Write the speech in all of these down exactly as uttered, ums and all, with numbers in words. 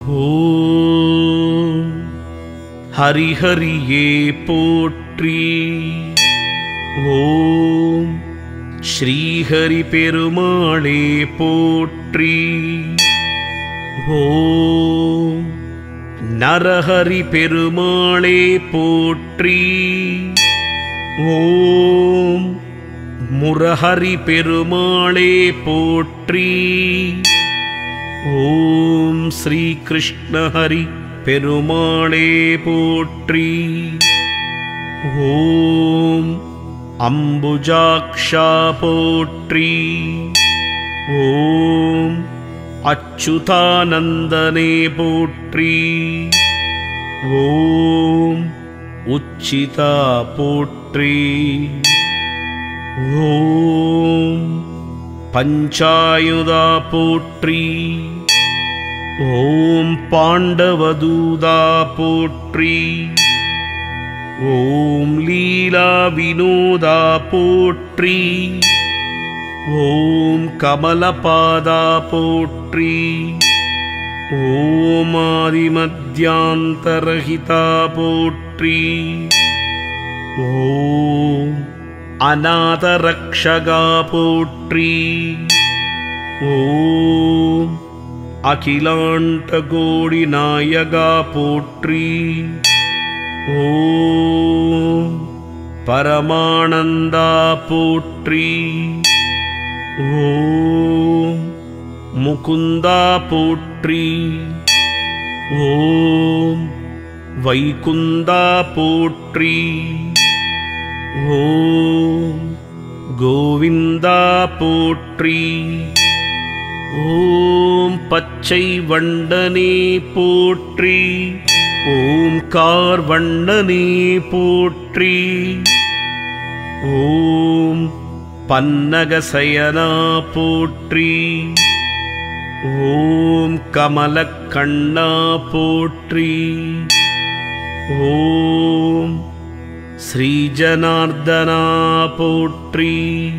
ஓம் ஹரிஹரியே போற்றி. ஓம் ஸ்ரீஹரி பெருமாளே போற்றி. ஓம் நரஹரி பெருமாளே போற்றி. ஓம் முரஹரி பெருமாளே போற்றி. ஓம் ஸ்ரீ கிருஷ்ணஹரி பெருமாளே போற்றி. ஓம் அம்புஜாக்ஷா போற்றி. ஓம் அச்சுதானந்தனே போற்றி. ஓம் உச்சிதா போற்றி. ஓம் பஞ்சாயுதா போற்றி. ஓம் பாண்டவதூதா போற்றி. ஓம் லீலா வினோதா போற்றி. ஓம் கமலபாதா போற்றி. ஓம் ஆதிமத்யாந்தரஹிதா போற்றி. ஓம் அநாதரக்ஷகா போற்றி. ஓம் அகிலாண்டகோடி நாயகா போற்றி. ஓம் பரமானந்தா போற்றி. ஓம் முகுந்தா போற்றி. ஓம் வைகுந்தா போற்றி. ஓம் கோவிந்தா போற்றி. ஓம் பச்சை வண்டனே போற்றி. ஓம் கார்வண்ணனே போற்றி. ஓம் பன்னகசயனா போற்றி. ஓம் கமலக்கண்ணா போற்றி. ஓம் ஸ்ரீஜனார்தனா போற்றி.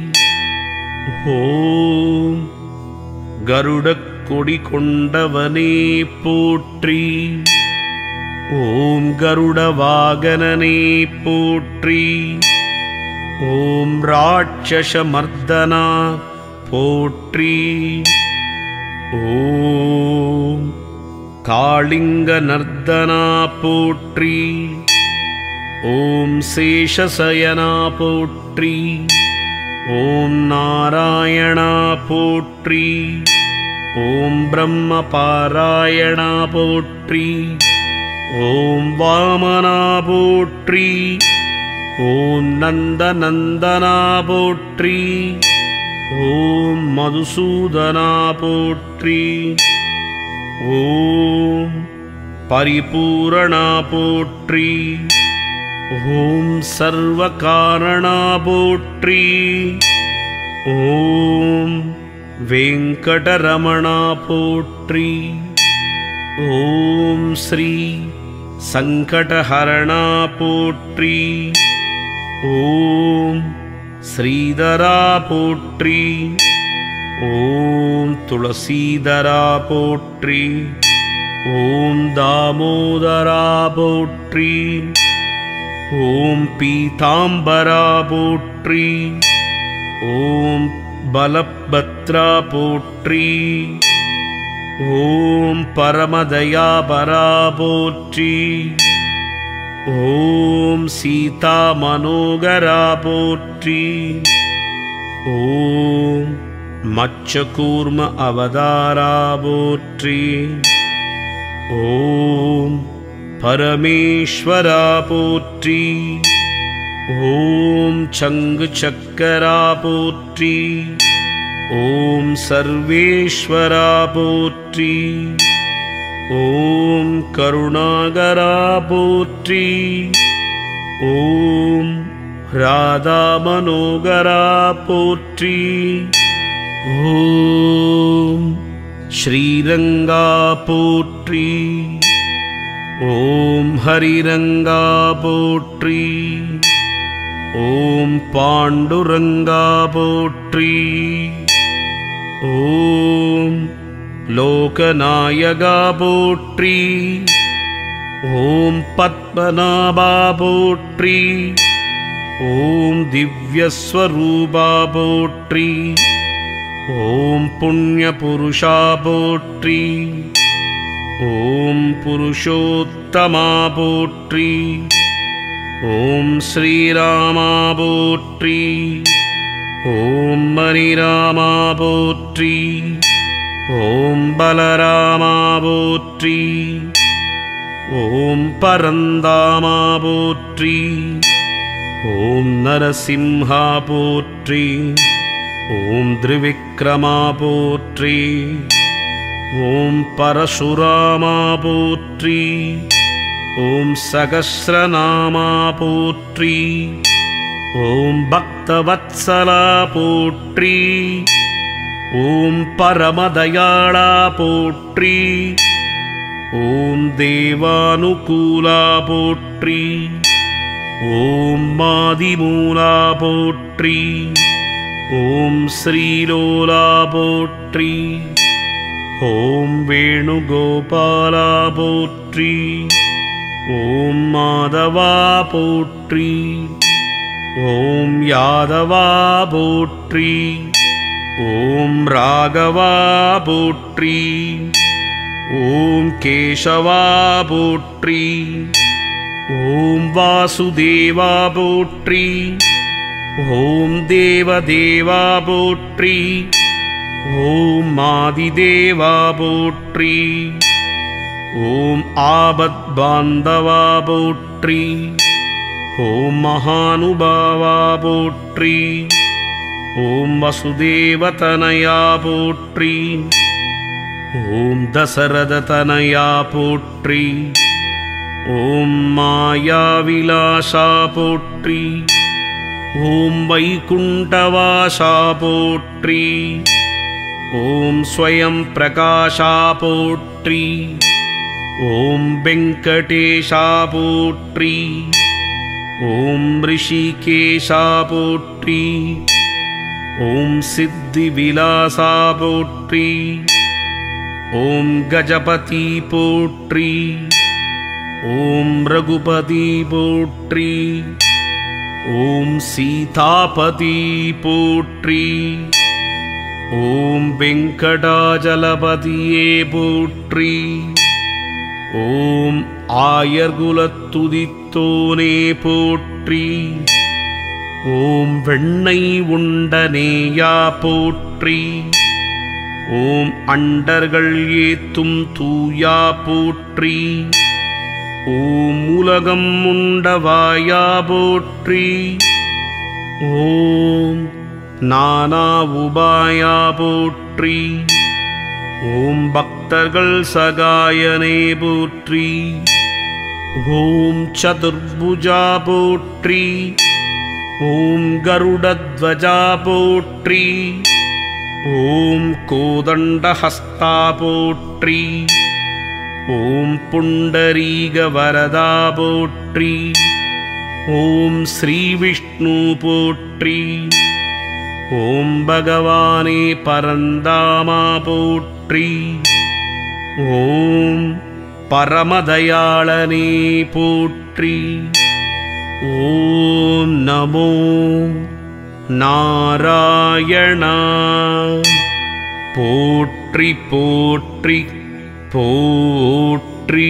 ஓம் கருடக்கொடி கொண்டவனே போற்றி. ஓம் கருடவாகனனே போற்றி. ஓம் ராட்சசமர்தனா போற்றி. ஓம் காளிங்க நர்தனா போற்றி. ஓம் சேஷசயனா போற்றி. ஓம் நாராயணா போற்றி. ஓம் பிரம்ம பாராயணா போற்றி. ஓம் வாமனா போற்றி. ஓம் நந்தநந்தனா போற்றி. ஓம் மதுசூதனா போற்றி. ஓம் பரிபூரணா போற்றி. ஓம் சர்வகாரணா போற்றி. ஓம் வெங்கடரமணா போற்றி. ஓம் ஸ்ரீ சங்கடஹரணா போற்றி. ஓம் ஸ்ரீதரா போற்றி. ஓம் துளசீதரா போற்றி. ஓம் தாமோதரா போற்றி. ஓம் பீதாம்பரா போற்றி. ஓம் பலபத்ரா போற்றி. ஓம் பரமதயாபரா போற்றி. ஓம் சீதா மனோகரா போற்றி. ஓம் மச்சகூர்ம அவதாரா போற்றி. ஓம் பரமேஸ்வரா போற்றி. ஓம் சங்கு சக்கரா போற்றி. ஓம் சர்வேஸ்வரா போற்றி. ஓம் கருணாகரா போற்றி. ஓம் ராதா மனோகரா போற்றி. ஓம் ஸ்ரீரங்கா போற்றி. ஓம் ஹரிரங்கா போற்றி. ஓம் பாண்டுரங்கா போற்றி. ஓம் லோகநாயகா போற்றி. ஓம் பத்மநாபா போற்றி. ஓம் திவ்யஸ்வரூபா போற்றி. ஓம் புண்ணியபுருஷா போற்றி. ஓம் புருஷோத்தமா போற்றி. ஓம் ஸ்ரீராமா போற்றி. ஓம் மணிராமா போற்றி. ஓம் பலராமா போற்றி. ஓம் பரந்தாமா போற்றி. ஓம் நரசிம்ஹா போற்றி. ஓம் திரிவிக்ரமா போற்றி. ஓம் பரசுராமா போற்றி. ஓம் சகஸ்ரநாமா போற்றி. ஓம் பக்தவத்சலா போற்றி. ஓம் பரமதயாளா போற்றி. ஓம் தேவானுகூலா போற்றி. ஓம் மாதிமூலா போற்றி. ஓம் ஸ்ரீலோலா போற்றி. ஓம் வேணுகோபாலா போற்றி. ஓம் மாதவா போற்றி. ஓம் யாதவா போற்றி. ஓம் ராகவா போற்றி. ஓம் கேசவா போற்றி. ஓம் வாசுதேவா போற்றி. ஓம் தேவதேவா போற்றி. ஓம் மாதிதேவா போற்றி. ஓம் ஆபத் பாந்தவா போற்றி. ஓம் மகானுபாவா போற்றி. ஓம் வசுதேவதனயா போற்றி. ஓம் தசரததனயா போற்றி. ஓம் மாயாவிலாசா போற்றி. ஓம் வைகுண்டவாசா போற்றி. ஓம் ஸ்வயம் பிரகாஷா போற்றி. ஓம் வெங்கடேஷா போற்றி. ஓம் ரிஷிகேஷா போற்றி. ஓம் சித்திவிலாசா போற்றி. ஓம் கஜபதி போற்றி. ஓம் ரகுபதி போற்றி. ஓம் சீதாபதி போற்றி. ஓம் வெங்கடாஜலபதியே போற்றி. ஓம் ஆயர்குலத்துதித்தோனே போற்றி. ஓம் வெண்ணை உண்டனேயா போற்றி. ஓம் அண்டர்கள் ஏத்தும் தூயா போற்றி. ஓம் உலகம் உண்டவாயா போற்றி. ஓம் நானா உபாயா போற்றி. ஓம் பக்தர்கள் சகாயனே போற்றி. ஓம் சதுர்புஜா போற்றி. ஓம் கருடத்வஜா போற்றி. ஓம் கோதண்டஹஸ்தா போற்றி. ஓம் புண்டரீக வரதா போற்றி. ஓம் ஸ்ரீ விஷ்ணு போற்றி. ஓம் பகவானே பரந்தாமா போற்றி. ஓம் பரமதயாளனே போற்றி. ஓம் நமோ நாராயணா. போற்றி போற்றி போற்றி.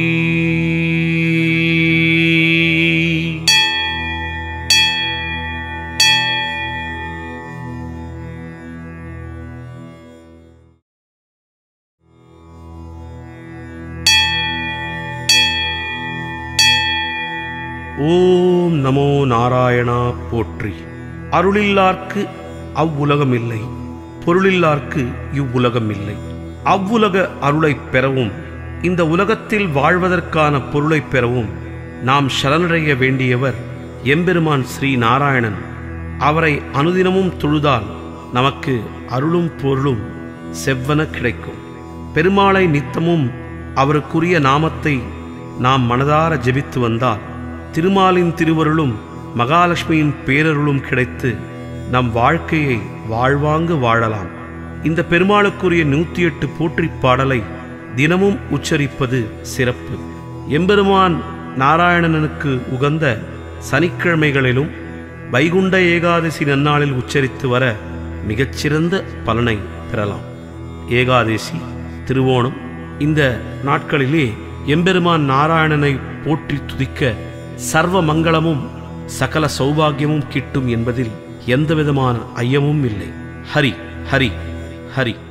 ஓம் நமோ நாராயணா போற்றி. அருளில்லார்க்கு அவ்வுலகம் இல்லை, பொருளில்லார்க்கு இவ்வுலகம் இல்லை. அவ்வுலக அருளைப் பெறவும் இந்த உலகத்தில் வாழ்வதற்கான பொருளைப் பெறவும் நாம் சரணடைய வேண்டியவர் எம்பெருமான் ஸ்ரீ நாராயணன். அவரை அனுதினமும் தொழுதால் நமக்கு அருளும் பொருளும் செவ்வன கிடைக்கும். பெருமாளை நித்தமும் அவருக்குரிய நாமத்தை நாம் மனதார ஜெபித்து வந்தால் திருமாலின் திருவருளும் மகாலட்சுமியின் பேரருளும் கிடைத்து நம் வாழ்க்கையை வாழ்வாங்கு வாழலாம். இந்த பெருமாளுக்குரிய நூற்றி எட்டு போற்றி பாடலை தினமும் உச்சரிப்பது சிறப்பு. எம்பெருமான் நாராயணனுக்கு உகந்த சனிக்கிழமைகளிலும் வைகுண்ட ஏகாதசி நன்னாளில் உச்சரித்து வர மிகச்சிறந்த பலனை பெறலாம். ஏகாதசி, திருவோணம் இந்த நாட்களிலே எம்பெருமான் நாராயணனை போற்றி துதிக்க சர்வ மங்களமும் சகல சௌபாகியமும் கிட்டும் என்பதில் எந்தவிதமான ஐயமும் இல்லை. ஹரி ஹரி ஹரி.